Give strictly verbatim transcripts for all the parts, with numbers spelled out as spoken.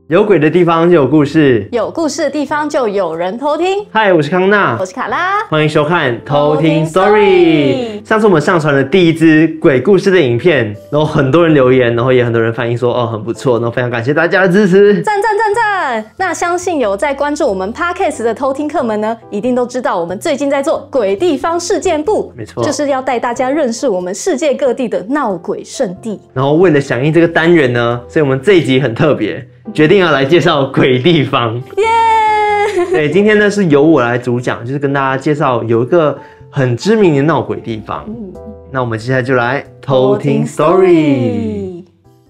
有鬼的地方就有故事， 有故事的地方就有人偷听。 嗨，我是康纳， 我是卡拉， 欢迎收看偷听 Story。上次我们上传了第一支鬼故事的影片，然后很多人留言，然后也很多人反映说哦很不错，然后非常感谢大家的支持， 赞赞赞赞！那相信有在关注我们 Podcast 的偷听客们呢，一定都知道我们最近在做鬼地方事件部， 没错， 就是要带大家认识我们世界各地的闹鬼圣地。 然后为了响应这个单元呢，所以我们这一集很特别。决定要来介绍鬼地方， 耶！ 对，今天呢是由我来主讲，就是跟大家介绍有一个很知名的闹鬼地方。嗯、那我们接下来就来偷听 story。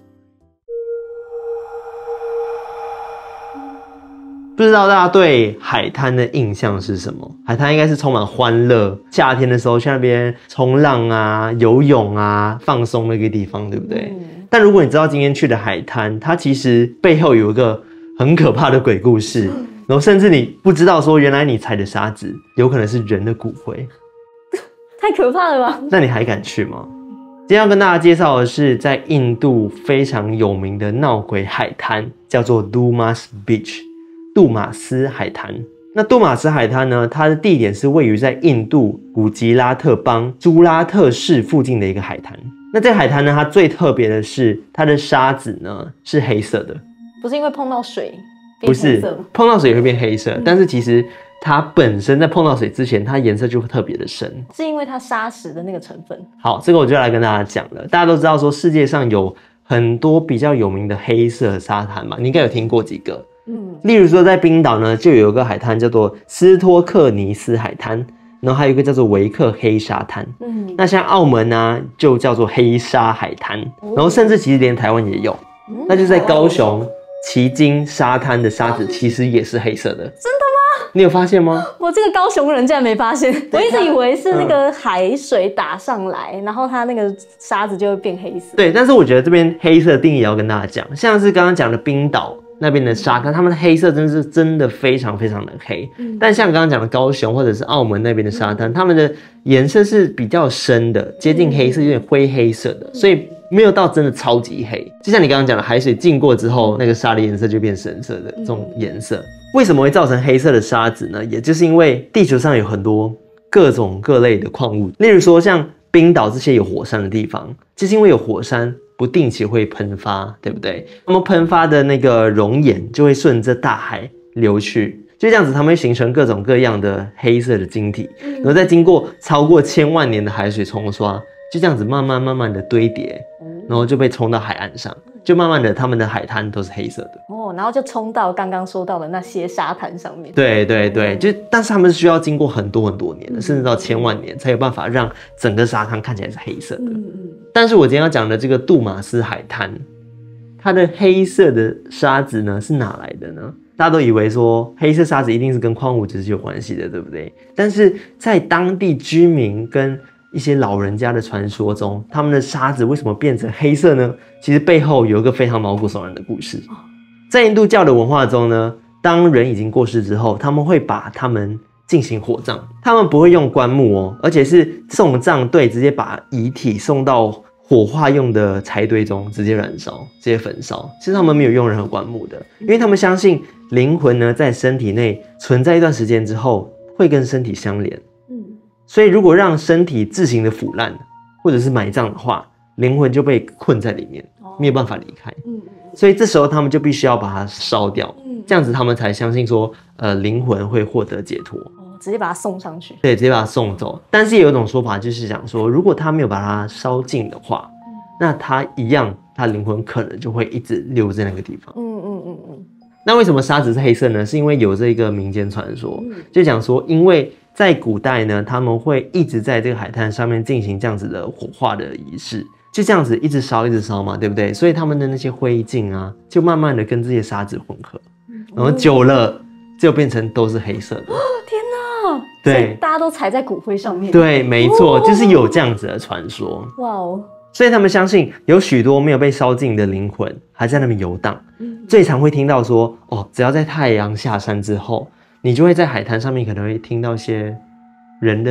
不知道大家对海滩的印象是什么？海滩应该是充满欢乐，夏天的时候去那边冲浪啊、游泳啊、放松的一个地方，对不对？嗯、但如果你知道今天去的海滩，它其实背后有一个很可怕的鬼故事，然后甚至你不知道说，原来你踩的沙子有可能是人的骨灰， 太可怕了吧？ 那你还敢去吗？今天要跟大家介绍的是在印度非常有名的闹鬼海滩，叫做 Dumas Beach。杜马斯海滩，那杜马斯海滩呢？它的地点是位于在印度古吉拉特邦朱拉特市附近的一个海滩。那这个海滩呢，它最特别的是它的沙子呢是黑色的， 不是因为碰到水变黑色吗？不是碰到水也会变黑色，嗯、但是其实它本身在碰到水之前，它颜色就会特别的深， 是因为它砂石的那个成分。 好，这个我就来跟大家讲了。大家都知道说世界上有很多比较有名的黑色沙滩嘛，你应该有听过几个。嗯，例如说在冰岛呢，就有一个海滩叫做斯托克尼斯海滩，然后还有一个叫做维克黑沙滩。嗯，那像澳门呢、啊，就叫做黑沙海滩，然后甚至其实连台湾也有，嗯、那就是在高雄旗津沙滩的沙子其实也是黑色的。真的吗？你有发现吗？ 我这个高雄人竟然没发现，我一直以为是那个海水打上来，嗯、然后它那个沙子就会变黑色。 对，但是我觉得这边黑色的定义也要跟大家讲，像是刚刚讲的冰岛那边的沙滩，他们的黑色真的是真的非常非常的黑。嗯、但像刚刚讲的高雄或者是澳门那边的沙滩，他们的颜色是比较深的，接近黑色，有点灰黑色的，所以没有到真的超级黑。就像你刚刚讲的，海水浸过之后，那个沙的颜色就变深色的这种颜色。为什么会造成黑色的沙子呢？也就是因为地球上有很多各种各类的矿物，例如说像冰岛这些有火山的地方，就是因为有火山不定期会喷发，对不对？那么喷发的那个熔岩就会顺着大海流去，就这样子，它们会形成各种各样的黑色的晶体，然后再经过超过千万年的海水冲刷，就这样子慢慢慢慢的堆叠，然后就被冲到海岸上，就慢慢的它们的海滩都是黑色的哦，然后就冲到刚刚说到的那些沙滩上面。 对对对，就但是它们是需要经过很多很多年的，甚至到千万年才有办法让整个沙滩看起来是黑色的。嗯嗯。但是我今天要讲的这个杜马斯海滩，它的黑色的沙子呢是哪来的呢？大家都以为说黑色沙子一定是跟矿物质是有关系的，对不对？但是在当地居民跟一些老人家的传说中，他们的沙子为什么变成黑色呢？其实背后有一个非常毛骨悚然的故事。在印度教的文化中呢，当人已经过世之后，他们会把他们进行火葬，他们不会用棺木哦，而且是送葬队直接把遗体送到火化用的柴堆中，直接燃烧，直接焚烧。其实他们没有用任何棺木的，因为他们相信灵魂呢在身体内存在一段时间之后，会跟身体相连。嗯，所以如果让身体自行的腐烂，或者是埋葬的话，灵魂就被困在里面，没有办法离开。嗯，所以这时候他们就必须要把它烧掉，这样子他们才相信说，呃，灵魂会获得解脱。 直接把它送上去， 对，直接把它送走。但是有一种说法就是讲说，如果他没有把它烧尽的话，嗯、那他一样，他灵魂可能就会一直留在那个地方。嗯嗯嗯嗯。那为什么沙子是黑色呢？是因为有这个民间传说，嗯、就讲说，因为在古代呢，他们会一直在这个海滩上面进行这样子的火化的仪式，就这样子一直烧一直烧嘛，对不对？所以他们的那些灰烬啊，就慢慢的跟这些沙子混合，嗯、然后久了就变成都是黑色的。 对，大家都踩在骨灰上面。 对，没错，哦、就是有这样子的传说。哇哦！所以他们相信有许多没有被烧尽的灵魂还在那边游荡。嗯、最常会听到说，哦，只要在太阳下山之后，你就会在海滩上面可能会听到一些人的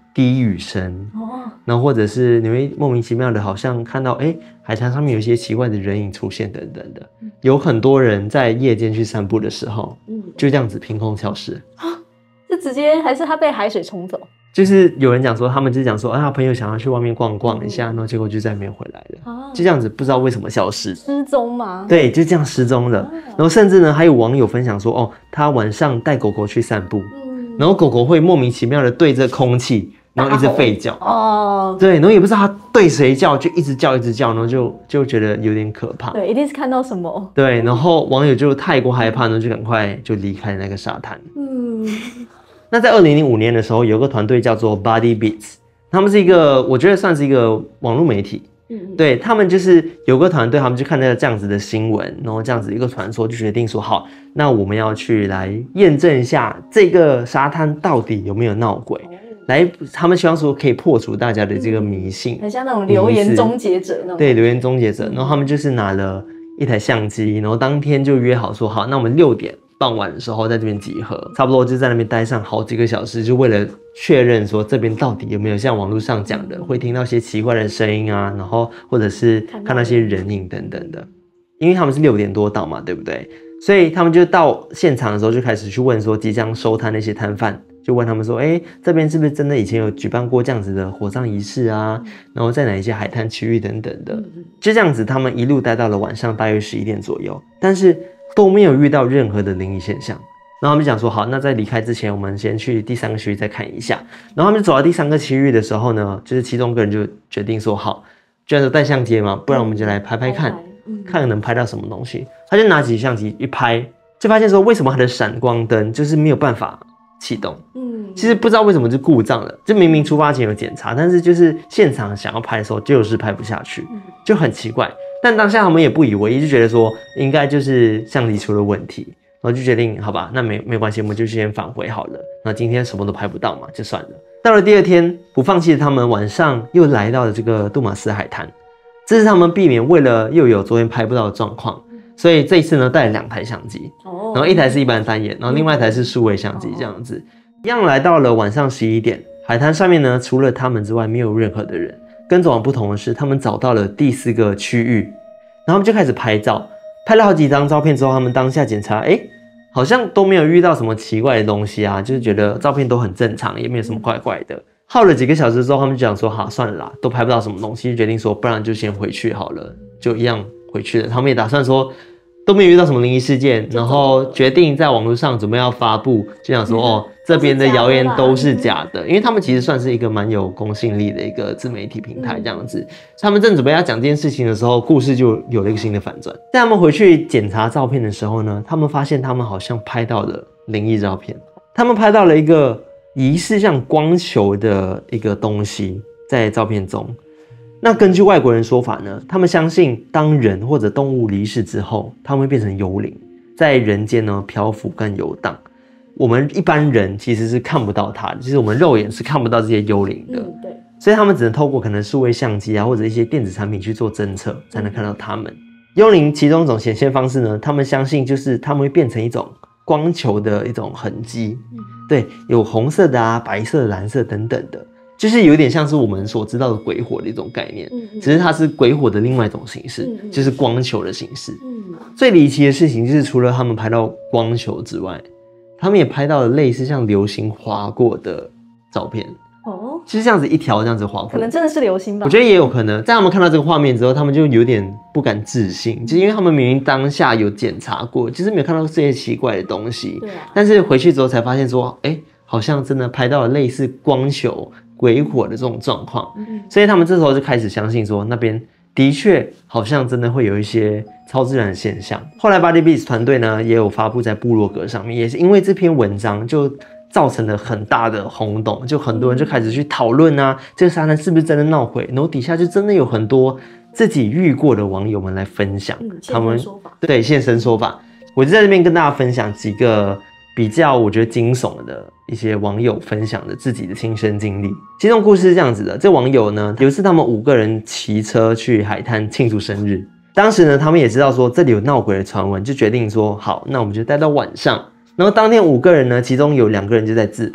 低语声，哦，然后或者是你会莫名其妙的，好像看到哎、欸、海滩上面有一些奇怪的人影出现等等的，嗯、有很多人在夜间去散步的时候，嗯，就这样子凭空消失啊，就直接还是他被海水冲走？ 就是有人讲说，他们就讲说，啊，朋友想要去外面逛逛一下，然后结果就再没有回来了，啊、就这样子，不知道为什么消失， 失踪吗？ 对，就这样失踪了。啊、然后甚至呢，还有网友分享说，哦，他晚上带狗狗去散步，嗯、然后狗狗会莫名其妙的对着空气，然后一直吠叫，哦，对，然后也不知道他对谁叫，就一直叫一直叫，然后就就觉得有点可怕。 对，一定是看到什么。 对，然后网友就太过害怕呢，就赶快就离开那个沙滩。嗯。那在二零零五年的时候，有个团队叫做 Body Beats， 他们是一个，我觉得算是一个网络媒体。嗯，对，他们就是有个团队，他们就看到这样子的新闻，然后这样子一个传说，就决定说，好，那我们要去来验证一下这个沙滩到底有没有闹鬼。来，他们希望说可以破除大家的这个迷信， 很像那种留言终结者那种。 对，留言终结者。然后他们就是拿了一台相机，然后当天就约好说，好，那我们六点傍晚的时候在这边集合，差不多就在那边待上好几个小时，就为了确认说这边到底有没有像网络上讲的，会听到一些奇怪的声音啊，然后或者是看到一些人影等等的。因为他们是六点多到嘛，对不对？所以他们就到现场的时候就开始去问说即将收摊那些摊贩。就问他们说，哎、欸，这边是不是真的以前有举办过这样子的火葬仪式啊？然后在哪一些海滩区域等等的，就这样子，他们一路待到了晚上大约十一点左右，但是都没有遇到任何的灵异现象。然后他们讲说，好，那在离开之前，我们先去第三个区域再看一下。然后他们走到第三个区域的时候呢，就是其中一个人就决定说，好，居然有带相机嘛，不然我们就来拍拍看，看能拍到什么东西。他就拿起相机一拍，就发现说，为什么他的闪光灯就是没有办法启动，嗯，其实不知道为什么就故障了，就明明出发前有检查，但是就是现场想要拍的时候就是拍不下去，就很奇怪。但当下他们也不以为意，就觉得说应该就是相机出了问题，然后就决定好吧，那没没关系，我们就先返回好了。那今天什么都拍不到嘛，就算了。到了第二天，不放弃的他们晚上又来到了这个杜马斯海滩，这是他们避免为了又有昨天拍不到的状况。所以这一次呢，带了两台相机，然后一台是一般单眼，然后另外一台是数位相机，这样子。一样来到了晚上十一点，海滩上面呢，除了他们之外，没有任何的人。跟昨晚不同的是，他们找到了第四个区域，然后他们就开始拍照，拍了好几张照片之后，他们当下检查，哎、欸，好像都没有遇到什么奇怪的东西啊，就是觉得照片都很正常，也没有什么怪怪的。耗了几个小时之后，他们就想说，好，算了啦，都拍不到什么东西，就决定说，不然就先回去好了，就一样回去了。他们也打算说，都没有遇到什么灵异事件，然后决定在网络上准备要发布，就想说哦，这边的谣言都是假的，因为他们其实算是一个蛮有公信力的一个自媒体平台这样子。他们正准备要讲这件事情的时候，故事就有了一个新的反转。在他们回去检查照片的时候呢，他们发现他们好像拍到了灵异照片，他们拍到了一个疑似像光球的一个东西在照片中。那根据外国人说法呢，他们相信当人或者动物离世之后，他们会变成幽灵，在人间呢漂浮跟游荡。我们一般人其实是看不到它的，其实我们肉眼是看不到这些幽灵的，嗯、对，所以他们只能透过可能数位相机啊或者一些电子产品去做侦测，才能看到他们。幽灵其中一种显现方式呢，他们相信就是他们会变成一种光球的一种痕迹，嗯、对，有红色的啊、白色、蓝色等等的。就是有点像是我们所知道的鬼火的一种概念，嗯嗯，只是它是鬼火的另外一种形式，嗯嗯，就是光球的形式。嗯，最离奇的事情就是除了他们拍到光球之外，他们也拍到了类似像流星划过的照片。哦，就是这样子一条这样子划过， 可能真的是流星吧？ 我觉得也有可能。在他们看到这个画面之后，他们就有点不敢置信，就是因为他们明明当下有检查过，就是没有看到这些奇怪的东西。对啊。但是回去之后才发现说，哎、欸，好像真的拍到了类似光球、鬼火的这种状况，所以他们这时候就开始相信说，那边的确好像真的会有一些超自然的现象。后来 Body Beats 团队呢也有发布在部落格上面，也是因为这篇文章就造成了很大的轰动，就很多人就开始去讨论啊，这个沙滩是不是真的闹鬼？然后底下就真的有很多自己遇过的网友们来分享，嗯、他们对现身说法。我就在这边跟大家分享几个比较我觉得惊悚的一些网友分享的自己的亲身经历。其中故事是这样子的，这网友呢有一次他们五个人骑车去海滩庆祝生日，当时呢他们也知道说这里有闹鬼的传闻，就决定说好，那我们就待到晚上。然后当天五个人呢，其中有两个人就在自拍，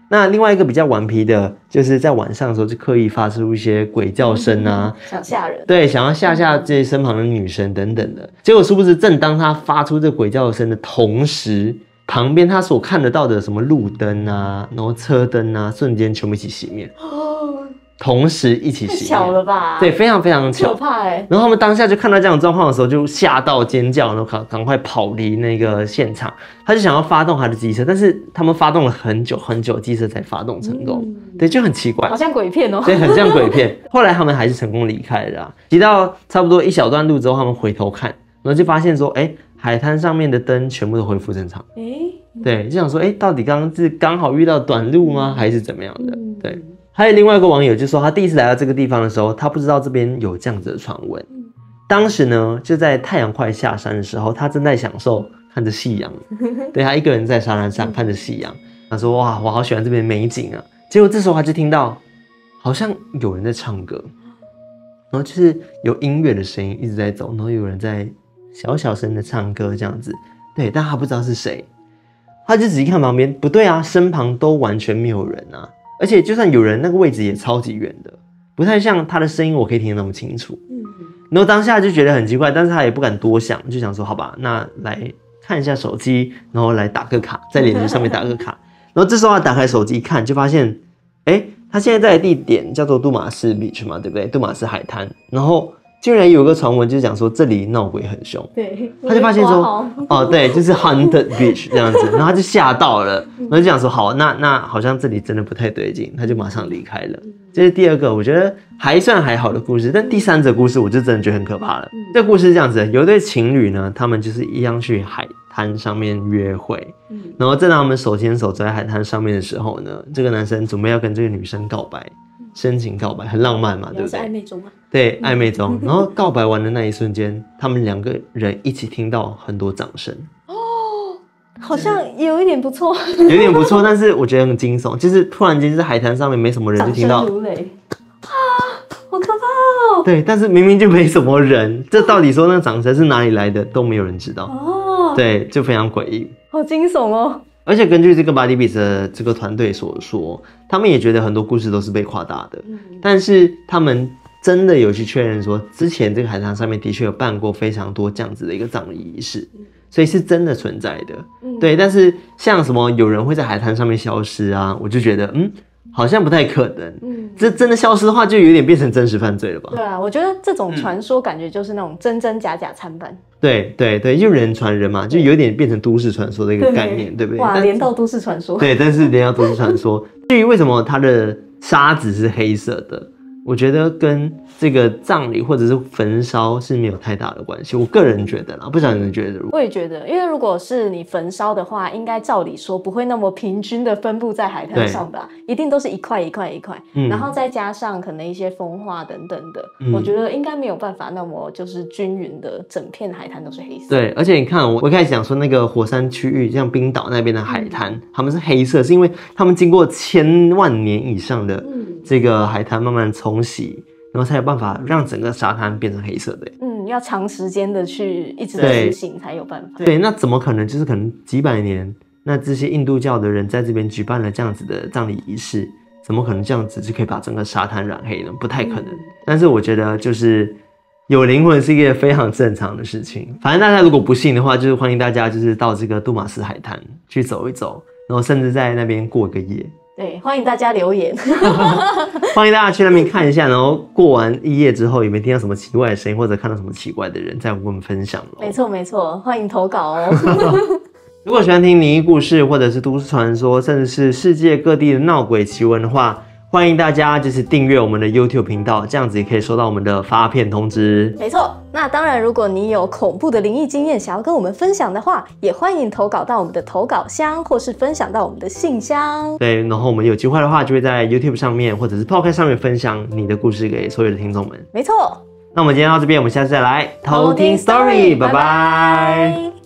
那另外一个比较顽皮的，就是在晚上的时候就刻意发出一些鬼叫声啊， 想吓人， 对，想要吓吓这些身旁的女生等等的。结果殊不知，正当他发出这鬼叫声的同时，旁边他所看得到的什么路灯啊，然后车灯啊，瞬间全部一起熄灭。同时一起熄灭， 太巧了吧？ 对，非常非常巧， 可怕哎、欸。 然后他们当下就看到这样的状况的时候，就吓到尖叫，然后赶赶快跑离那个现场。他就想要发动他的机车，但是他们发动了很久很久，机车才发动成功。嗯、对，就很奇怪， 好像鬼片哦。 对，很像鬼片。后来他们还是成功离开了、啊。骑到差不多一小段路之后，他们回头看，然后就发现说，哎、欸，海滩上面的灯全部都恢复正常。哎、欸，对，就想说，哎、欸，到底刚刚是刚好遇到短路吗，还是怎么样的？嗯、对。还有另外一个网友就说，他第一次来到这个地方的时候，他不知道这边有这样子的传闻。当时呢，就在太阳快下山的时候，他正在享受看着夕阳。对，他一个人在沙滩上看着夕阳，他说：“哇，我好喜欢这边的美景啊！”结果这时候他就听到好像有人在唱歌，然后就是有音乐的声音一直在走，然后有人在小小声的唱歌这样子。对，但他不知道是谁，他就仔细看旁边，不对啊，身旁都完全没有人啊。而且就算有人，那个位置也超级远的，不太像他的声音我可以听得那么清楚。嗯，然后当下就觉得很奇怪，但是他也不敢多想，就想说好吧，那来看一下手机，然后来打个卡，在脸书上面打个卡。然后这时候他打开手机一看，就发现，哎，他现在在的地点叫做杜马斯 Beach 嘛，对不对？杜马斯海滩。然后竟然有一个传闻，就是讲说这里闹鬼很凶。对，他就发现说，哦，对，就是 Haunted Beach 这样子，然后他就吓到了，然后就讲说，好，那那好像这里真的不太对劲，他就马上离开了。这是第二个，我觉得还算还好的故事，但第三则故事我就真的觉得很可怕了。这个故事是这样子的，有一对情侣呢，他们就是一样去海滩上面约会，然后正当他们手牵手走在海滩上面的时候呢，这个男生准备要跟这个女生告白。深情告白很浪漫嘛，对不对？ 是暧昧中吗？ 对，暧昧中。然后告白完的那一瞬间，他们两个人一起听到很多掌声。哦， 好像有一点不错， 有一点不错，但是我觉得很惊悚，就是突然间就是海滩上面没什么人，就听到掌声如雷啊，好可怕哦！ 对，但是明明就没什么人，这到底说那个掌声是哪里来的都没有人知道。哦，对，就非常诡异， 好惊悚哦。 而且根据这个 Body Beats 的这个团队所说，他们也觉得很多故事都是被夸大的，嗯、但是他们真的有去确认说，之前这个海滩上面的确有办过非常多这样子的一个葬礼仪式，所以是真的存在的。嗯、对，但是像什么有人会在海滩上面消失啊，我就觉得嗯。好像不太可能，嗯，这真的消失的话，就有点变成真实犯罪了吧？ 对啊，我觉得这种传说感觉就是那种真真假假参半。 对对对，就人传人嘛，就有点变成都市传说的一个概念， 对, 对不对？ 哇，连到都市传说。 对，但是连到都市传说。至于为什么它的沙子是黑色的，我觉得跟这个葬礼或者是焚烧是没有太大的关系。我个人觉得啦，不知道你们觉得？ 我也觉得，因为如果是你焚烧的话，应该照理说不会那么平均的分布在海滩上吧，一定都是一块一块一块，嗯、然后再加上可能一些风化等等的，嗯、我觉得应该没有办法那么就是均匀的整片海滩都是黑色。 对，而且你看，我我一开始讲说那个火山区域，像冰岛那边的海滩，嗯、他们是黑色，是因为他们经过千万年以上的这个海滩慢慢冲洗。然后才有办法让整个沙滩变成黑色的。 嗯，要长时间的去一直执行才有办法。 对，那怎么可能？就是可能几百年，那这些印度教的人在这边举办了这样子的葬礼仪式，怎么可能这样子就可以把整个沙滩染黑呢？不太可能。嗯、但是我觉得就是有灵魂是一个非常正常的事情。反正大家如果不信的话，就是欢迎大家就是到这个杜马斯海滩去走一走，然后甚至在那边过个夜。 对，欢迎大家留言， 欢迎大家去那边看一下，然后过完一夜之后有没有听到什么奇怪的声音，或者看到什么奇怪的人，再跟我们分享咯。 没错没错，欢迎投稿哦。 如果喜欢听灵异故事，或者是都市传说，甚至是世界各地的闹鬼奇闻的话，欢迎大家就是订阅我们的 YouTube 频道，这样子也可以收到我们的发片通知。 没错，那当然，如果你有恐怖的灵异经验想要跟我们分享的话，也欢迎投稿到我们的投稿箱，或是分享到我们的信箱。 对，然后我们有机会的话，就会在 YouTube 上面或者是 Podcast 上面分享你的故事给所有的听众们。 没错， 那我们今天到这边，我们下次再来偷听 Story， 拜拜。